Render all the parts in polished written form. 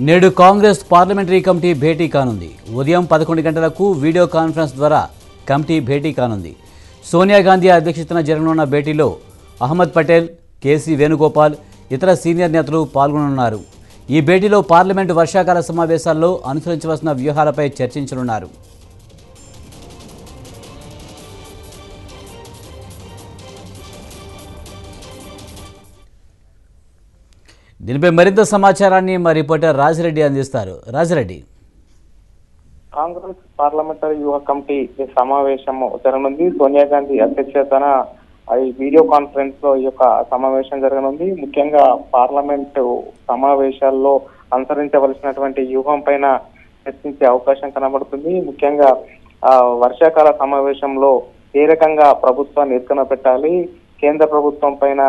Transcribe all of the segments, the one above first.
నేడు Congress parliamentary committee భేటీ కానుంది. ఉదయం 11 గంటలకు వీడియో కాన్ఫరెన్స్ ద్వారా కమిటీ భేటీ కానుంది. సోనియా గాంధీ అధ్యక్షతన జరగనున్న భేటీలో అహ్మద్ పటేల్, కేసీ వేణుగోపాల్, ఇతర సీనియర్ నేతలు పాల్గొననున్నారు. ఈ భేటీలో పార్లమెంటు వర్షాకాల సమావేశాల్లో అనుసరించవలసిన వ్యూహాలపై చర్చించనున్నారు. దీనిపై మరింత సమాచారాన్ని మా రిపోర్టర్ రాజిరెడ్డి అందిస్తారు. రాజిరెడ్డి, కాంగ్రెస్ పార్లమెంటరీ వ్యూహ కమిటీ సమావేశం జరగనుంది. సోనియా గాంధీ అధ్యక్షతన ఈ వీడియో కాన్ఫరెన్స్ లో ఈ యొక్క సమావేశం జరగనుంది. ముఖ్యంగా పార్లమెంటు సమావేశాల్లో అనుసరించవలసినటువంటి వ్యూహం పైన చర్చించే అవకాశం కనబడుతుంది. ముఖ్యంగా వర్షాకాల సమావేశంలో ఏ రకంగా ప్రభుత్వాన్ని ఎత్తున పెట్టాలి, కేంద్ర ప్రభుత్వం పైన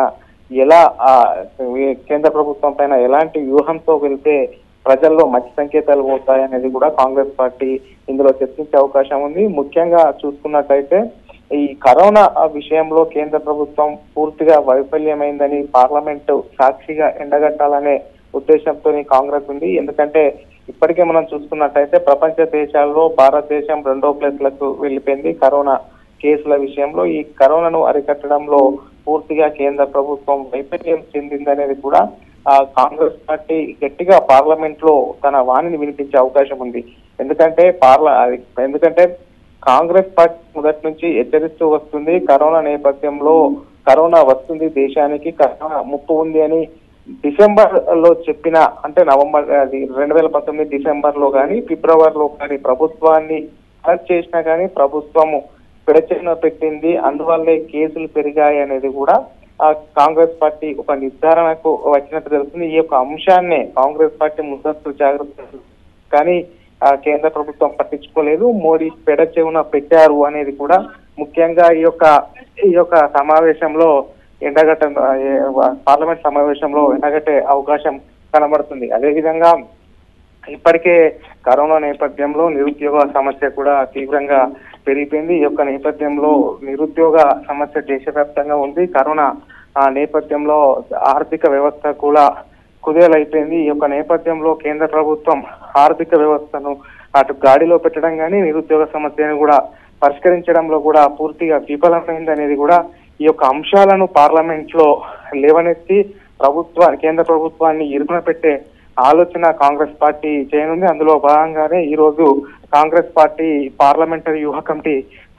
ఎలాంటి వ్యూహంతో వెళ్తే ప్రజల్లో మంచి సంకేతాలు పోతాయనేది కూడా కాంగ్రెస్ పార్టీ ఇందులో చర్చించే అవకాశం ఉంది. ముఖ్యంగా చూసుకున్నట్లయితే ఈ కరోనా విషయంలో కేంద్ర ప్రభుత్వం పూర్తిగా వైఫల్యమైందని పార్లమెంటు సాక్షిగా ఎండగట్టాలనే ఉద్దేశంతో కాంగ్రెస్ ఉంది. ఎందుకంటే ఇప్పటికే మనం చూసుకున్నట్లయితే ప్రపంచ దేశాల్లో భారతదేశం 2వ ప్లేస్లకు వెళ్ళిపోయింది కరోనా కేసుల విషయంలో. ఈ కరోనాను అరికట్టడంలో పూర్తిగా కేంద్ర ప్రభుత్వం వైఫల్యం చెందిందనేది కూడా కాంగ్రెస్ పార్టీ గట్టిగా పార్లమెంట్ లో తన వాణిని వినిపించే అవకాశం ఉంది. ఎందుకంటే కాంగ్రెస్ పార్టీ మొదటి నుంచి హెచ్చరిస్తూ వస్తుంది, కరోనా నేపథ్యంలో కరోనా వస్తుంది, దేశానికి కరోనా ముప్పు ఉంది అని డిసెంబర్ లో చెప్పిన, అంటే నవంబర్ 2019 డిసెంబర్ లో కానీ ఫిబ్రవరిలో కానీ ప్రభుత్వాన్ని అరెస్ట్ చేసినా కానీ ప్రభుత్వము పెడచెవిన పెట్టింది, అందువల్లే కేసులు పెరిగాయి అనేది కూడా కాంగ్రెస్ పార్టీ ఒక నిర్ధారణకు వచ్చినట్టు తెలుస్తుంది. ఈ యొక్క అంశాన్నే కాంగ్రెస్ పార్టీ ముందస్తు జాగ్రత్తలు కానీ కేంద్ర ప్రభుత్వం పట్టించుకోలేదు, మోడీ పెడచెవిన పెట్టారు అనేది కూడా ముఖ్యంగా ఈ యొక్క సమావేశంలో పార్లమెంట్ సమావేశంలో ఎండగట్టే అవకాశం కనబడుతుంది. అదేవిధంగా ఇప్పటికే కరోనా నేపథ్యంలో నిరుద్యోగ సమస్య కూడా తీవ్రంగా పెరిగిపోయింది. ఈ యొక్క నేపథ్యంలో నిరుద్యోగ సమస్య దేశవ్యాప్తంగా ఉంది. కరోనా నేపథ్యంలో ఆర్థిక వ్యవస్థ కూడా కుదేలైపోయింది. ఈ యొక్క నేపథ్యంలో కేంద్ర ప్రభుత్వం ఆర్థిక వ్యవస్థను అటు గాడిలో పెట్టడం కానీ నిరుద్యోగ సమస్యను కూడా పరిష్కరించడంలో కూడా పూర్తిగా విఫలమైంది అనేది కూడా ఈ యొక్క అంశాలను పార్లమెంట్ లో లేవనెత్తి కేంద్ర ప్రభుత్వాన్ని ఇరుకున పెట్టే ఆలోచన కాంగ్రెస్ పార్టీ చేయనుంది. అందులో భాగంగానే ఈ రోజు కాంగ్రెస్ పార్టీ పార్లమెంటరీ వ్యూహ కమిటీ